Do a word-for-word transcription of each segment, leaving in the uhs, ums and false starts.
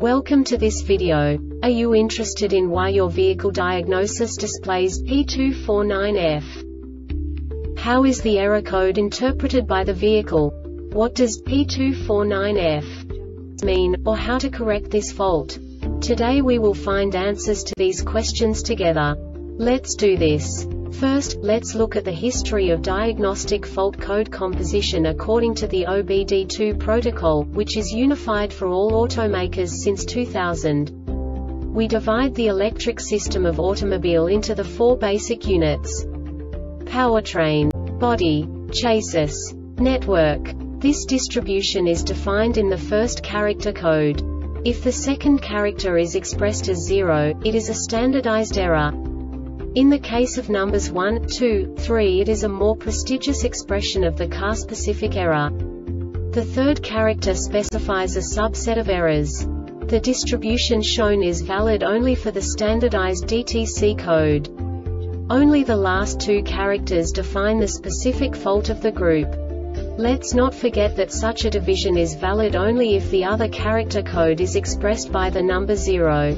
Welcome to this video. Are you interested in why your vehicle diagnosis displays P two four nine F? How is the error code interpreted by the vehicle? What does P two four nine F mean, or how to correct this fault? Today we will find answers to these questions together. Let's do this. First, let's look at the history of diagnostic fault code composition according to the O B D two protocol, which is unified for all automakers since two thousand. We divide the electric system of automobile into the four basic units: powertrain, body, chassis, network. This distribution is defined in the first character code. If the second character is expressed as zero, it is a standardized error. In the case of numbers one, two, three, it is a more prestigious expression of the car-specific error. The third character specifies a subset of errors. The distribution shown is valid only for the standardized D T C code. Only the last two characters define the specific fault of the group. Let's not forget that such a division is valid only if the other character code is expressed by the number zero.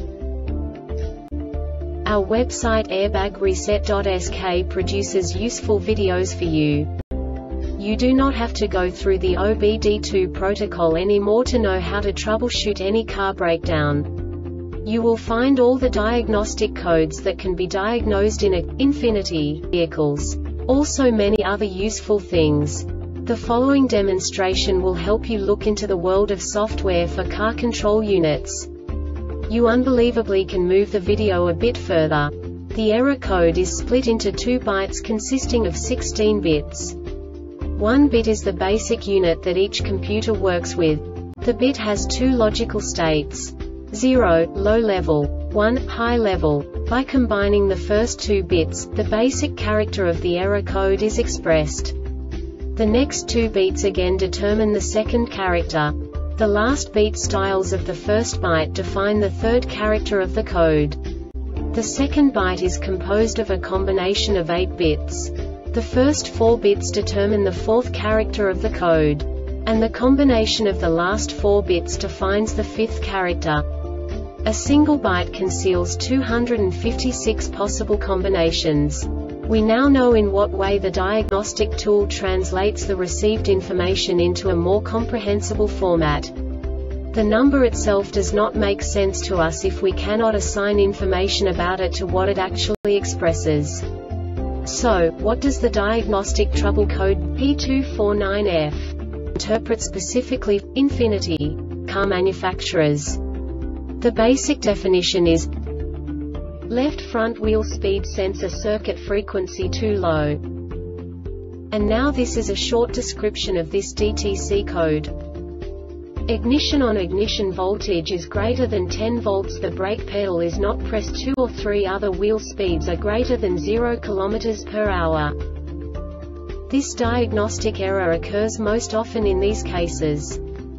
Our website airbag reset dot S K produces useful videos for you. You do not have to go through the O B D two protocol anymore to know how to troubleshoot any car breakdown. You will find all the diagnostic codes that can be diagnosed in a Infiniti vehicles. Also many other useful things. The following demonstration will help you look into the world of software for car control units. You unbelievably can move the video a bit further. The error code is split into two bytes consisting of sixteen bits. One bit is the basic unit that each computer works with. The bit has two logical states: zero, low level, one, high level. By combining the first two bits, the basic character of the error code is expressed. The next two bits again determine the second character. The last beat styles of the first byte define the third character of the code. The second byte is composed of a combination of eight bits. The first four bits determine the fourth character of the code. And the combination of the last four bits defines the fifth character. A single byte conceals two hundred fifty-six possible combinations. We now know in what way the diagnostic tool translates the received information into a more comprehensible format. The number itself does not make sense to us if we cannot assign information about it to what it actually expresses. So, what does the diagnostic trouble code P two four nine F interpret specifically for Infiniti car manufacturers? The basic definition is left front wheel speed sensor circuit frequency too low. And now this is a short description of this D T C code. Ignition on ignition voltage is greater than ten volts. The brake pedal is not pressed. Two or three other wheel speeds are greater than zero kilometers per hour. This diagnostic error occurs most often in these cases: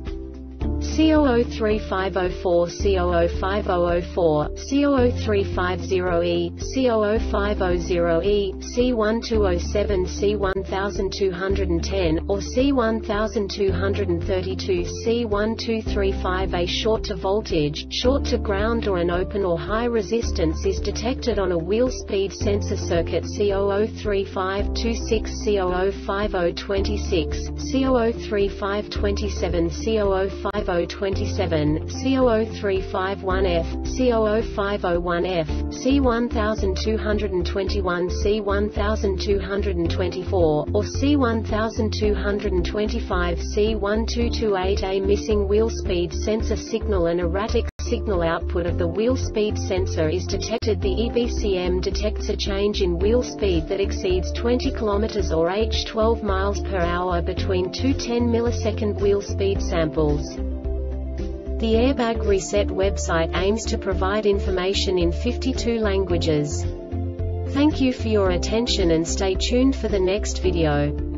C zero zero three five zero four, C zero zero five zero zero four, C zero zero three five zero E, C zero zero five zero zero E, C one two zero seven, C one two one zero, or C one two three two, C one two three five. A short to voltage, short to ground or an open or high resistance is detected on a wheel speed sensor circuit C zero zero three five two six, C zero zero five zero two six, C zero zero three five two seven, C zero zero five zero twenty-seven, C zero zero three five one F, C zero zero five zero one F, C one two two one, C one two two four, or C one two two five, C one two two eight. A missing wheel speed sensor signal. An erratic signal output of the wheel speed sensor is detected. The E B C M detects a change in wheel speed that exceeds twenty kilometers or h twelve miles per hour between two ten millisecond wheel speed samples. The Airbag Reset website aims to provide information in fifty-two languages. Thank you for your attention and stay tuned for the next video.